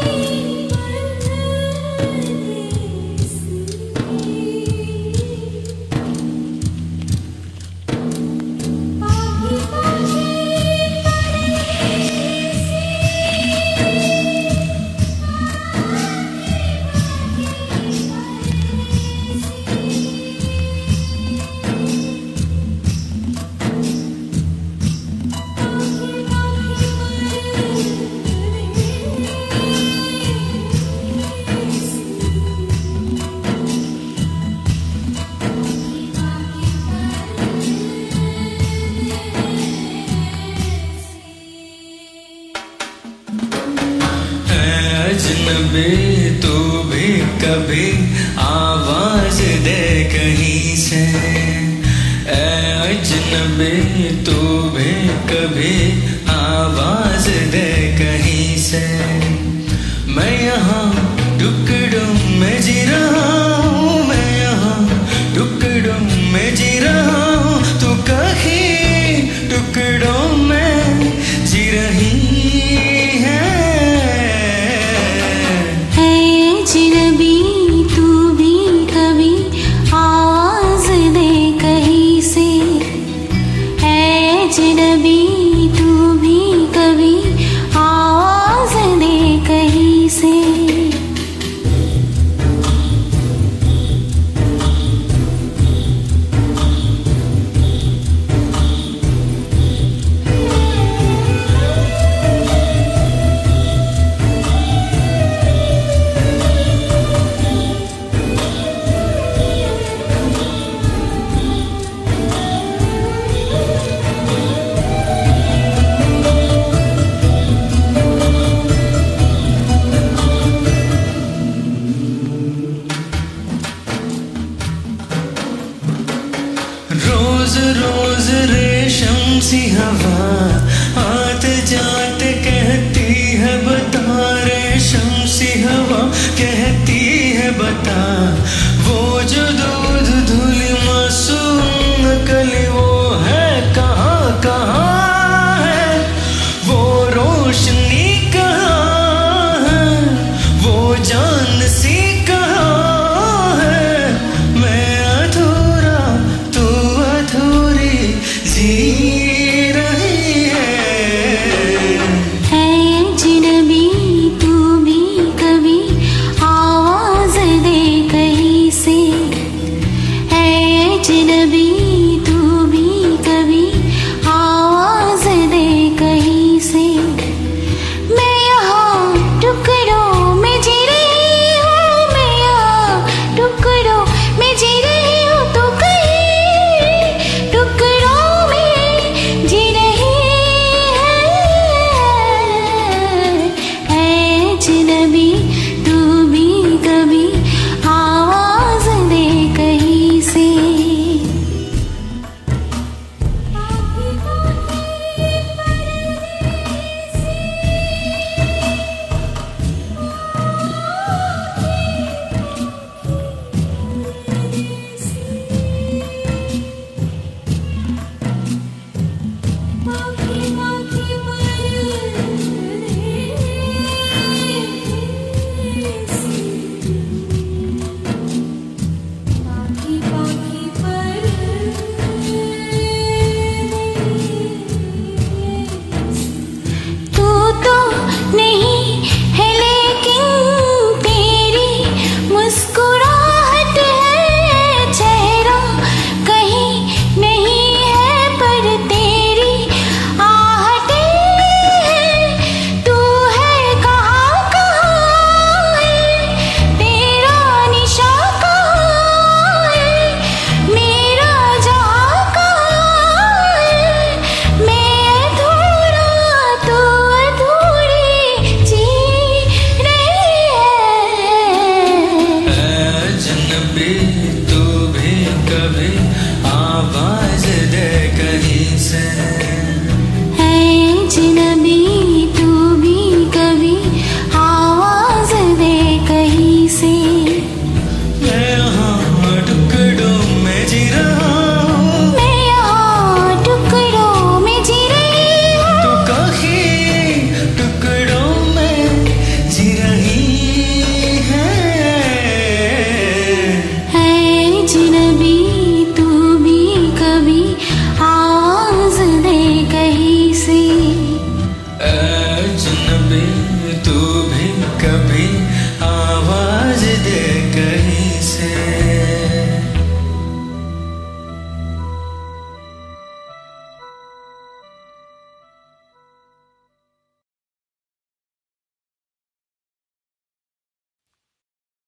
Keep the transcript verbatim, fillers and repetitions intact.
अजनबी तू भी कभी आवाज दे कहीं से, ऐ अजनबी तू भी कभी आवाज दे कहीं से। मैं यहाँ टुकड़ों में जी रहा हूँ, मैं यहाँ टुकड़ों में जी रहा हूँ, तू कहीं टुकड़ों में जी रही है। रोज रोज रेशम सी हवा आते जाते कहती है बता, रेशम सी हवा कहती है बता, वो जो दूध धुली मासूम कली वो है कहाँ कहाँ।